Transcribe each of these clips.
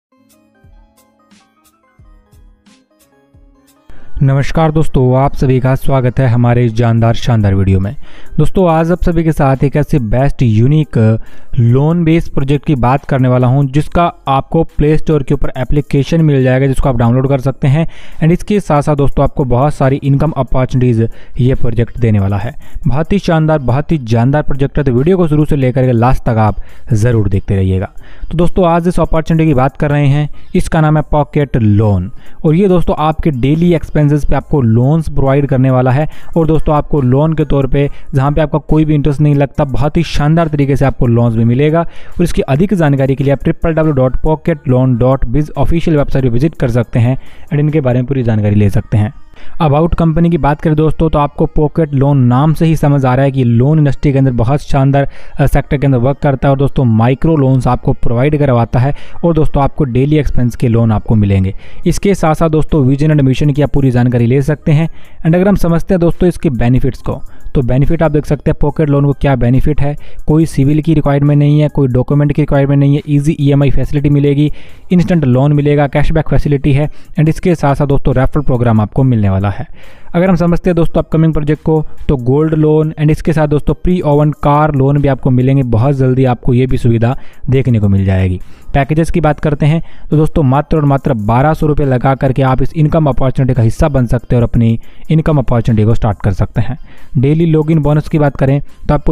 नमस्कार दोस्तों, आप सभी का स्वागत है हमारे इस जानदार शानदार वीडियो में। दोस्तों आज आप सभी के साथ एक ऐसे best unique loan based project की बात करने वाला हूं जिसका आपको प्ले स्टोर के ऊपर एप्लीकेशन मिल जाएगा जिसको आप डाउनलोड कर सकते हैं। एंड इसके साथ साथ दोस्तों आपको बहुत सारी इनकम अपॉर्चुनिटीज़ ये प्रोजेक्ट देने वाला है। बहुत ही शानदार, बहुत ही जानदार प्रोजेक्ट है, तो वीडियो को शुरू से लेकर लास्ट तक आप ज़रूर देखते रहिएगा। तो दोस्तों आज इस अपॉर्चुनिटी की बात कर रहे हैं, इसका नाम है पॉकेट लोन। और ये दोस्तों आपके डेली एक्सपेंसेस पे आपको लोन्स प्रोवाइड करने वाला है। और दोस्तों आपको लोन के तौर पे जहाँ पे आपका कोई भी इंटरेस्ट नहीं लगता, बहुत ही शानदार तरीके से आपको लोन्स भी मिलेगा। और इसकी अधिक जानकारी के लिए आप www.pocketloan.biz ऑफिशियल वेबसाइट पर विजिट कर सकते हैं एंड इनके बारे में पूरी जानकारी ले सकते हैं। अबाउट कंपनी की बात करें दोस्तों तो आपको पॉकेट लोन नाम से ही समझ आ रहा है कि लोन इंडस्ट्री के अंदर बहुत शानदार सेक्टर के अंदर वर्क करता है। और दोस्तों माइक्रो लोन्स आपको प्रोवाइड करवाता है और दोस्तों आपको डेली एक्सपेंस के लोन आपको मिलेंगे। इसके साथ साथ दोस्तों विजन एंड मिशन की आप पूरी जानकारी ले सकते हैं। एंड अगर हम समझते हैं दोस्तों इसके बेनिफिट्स को, तो बेनिफिट आप देख सकते हैं पॉकेट लोन को क्या बेनिफिट है। कोई सिविल की रिक्वायरमेंट नहीं है, कोई डॉक्यूमेंट की रिक्वायरमेंट नहीं है, इजी EMI फैसिलिटी मिलेगी, इंस्टेंट लोन मिलेगा, कैशबैक फैसिलिटी है। एंड इसके साथ साथ दोस्तों रेफरल प्रोग्राम आपको मिलने वाला है। अगर हम समझते हैं दोस्तों अपकमिंग प्रोजेक्ट को, तो गोल्ड लोन एंड इसके साथ दोस्तों प्री ओवन कार लोन भी आपको मिलेंगे। बहुत जल्दी आपको ये भी सुविधा देखने को मिल जाएगी। पैकेजेस की बात करते हैं तो दोस्तों मात्र और मात्र 1200 रुपये लगा करके आप इस इनकम अपॉर्चुनिटी का हिस्सा बन सकते हैं और अपनी इनकम अपॉर्चुनिटी को स्टार्ट कर सकते हैं। डेली लॉगिन बोनस की बात करें तो आपको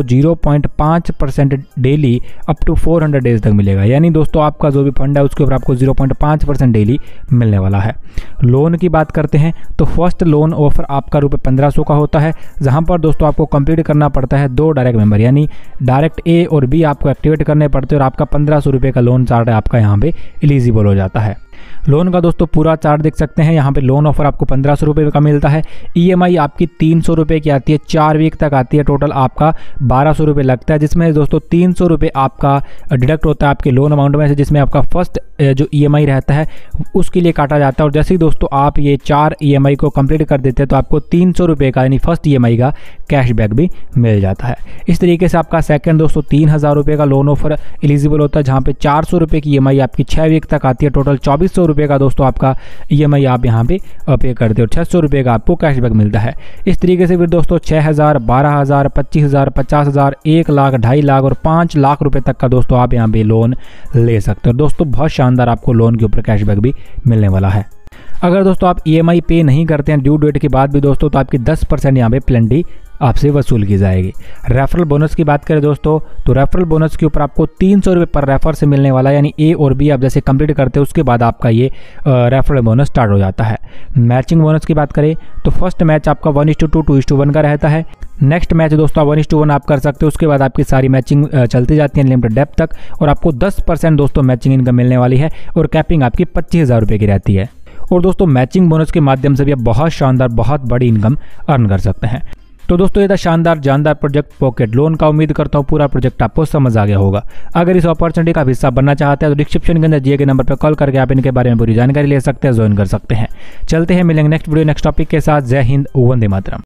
0.5% डेली अप टू 400 डेज तक मिलेगा। यानी दोस्तों आपका जो भी फंड है उसके ऊपर आपको 0.5% डेली मिलने वाला है। लोन की बात करते हैं तो फर्स्ट लोन ऑफर आपका ₹1500 का होता है, जहां पर दोस्तों आपको कंप्लीट करना पड़ता है 2 डायरेक्ट मेंबर, यानी डायरेक्ट A और B आपको एक्टिवेट करने पड़ते हैं और आपका 1500 रुपये का लोन चार्ट आपका यहाँ पे एलिजिबल हो जाता है। लोन का दोस्तों पूरा चार्ट देख सकते हैं। यहाँ पे लोन ऑफर आपको 1500 रुपये का मिलता है। EMI आपकी 300 रुपये की आती है, 4 वीक तक आती है। टोटल आपका 1200 रुपये लगता है, जिसमें दोस्तों 300 रुपये आपका डिडक्ट होता है आपके लोन अमाउंट में से, जिसमें आपका फर्स्ट जो EMI रहता है उसके लिए काटा जाता है। और जैसे ही दोस्तों आप ये 4 EMI को कंप्लीट कर देते हैं तो आपको 300 रुपये का यानी फर्स्ट EMI का कैशबैक भी मिल जाता है। इस तरीके से आपका सेकंड दोस्तों 3000 रुपये का लोन ऑफर एलिजिबल होता है, जहाँ पे 400 रुपये की EMI आपकी 6 वीक तक आती है। टोटल 2400 रुपये का दोस्तों आपका EMI आप यहाँ पे पे करते हो और 600 रुपये का आपको कैशबैक मिलता है। इस तरीके से फिर दोस्तों 6000, 12000, 25000, 50000, 1 लाख, 2.5 लाख और 5 लाख रुपए तक का दोस्तों आप यहाँ पे लोन ले सकते हो। दोस्तों बहुत शानदार आपको लोन के ऊपर कैशबैक भी मिलने वाला है। अगर दोस्तों आप EMI पे नहीं करते हैं ड्यू डेट के बाद भी दोस्तों, तो आपकी 10% यहाँ पे पेनल्टी आपसे वसूल की जाएगी। रेफरल बोनस की बात करें दोस्तों तो रेफरल बोनस के ऊपर आपको 300 रुपये पर रेफर से मिलने वाला है, यानी A और B आप जैसे कंप्लीट करते हैं उसके बाद आपका ये रेफरल बोनस स्टार्ट हो जाता है। मैचिंग बोनस की बात करें तो फर्स्ट मैच आपका 1:2, 2:1 का रहता है। नेक्स्ट मैच दोस्तों 1:1 आप कर सकते हो, उसके बाद आपकी सारी मैचिंग चलती जाती है लिमिटेड डेप्थ तक। और आपको 10% दोस्तों मैचिंग इनकम मिलने वाली है और कैपिंग आपकी 25000 रुपये की रहती है। और दोस्तों मैचिंग बोनस के माध्यम से भी आप बहुत शानदार, बहुत बड़ी इनकम अर्न कर सकते हैं। तो दोस्तों ये था शानदार जानदार प्रोजेक्ट पॉकेट लोन का। उम्मीद करता हूँ पूरा प्रोजेक्ट आपको समझ आ गया होगा। अगर इस अपॉर्चुनिटी का हिस्सा बनना चाहते हैं तो डिस्क्रिप्शन के अंदर दिए गए नंबर पर कॉल करके आप इनके बारे में पूरी जानकारी ले सकते हैं, ज्वाइन कर सकते हैं। चलते हैं, मिलेंगे नेक्स्ट वीडियो नेक्स्ट टॉपिक के साथ। जय हिंद, वंदे मातरम।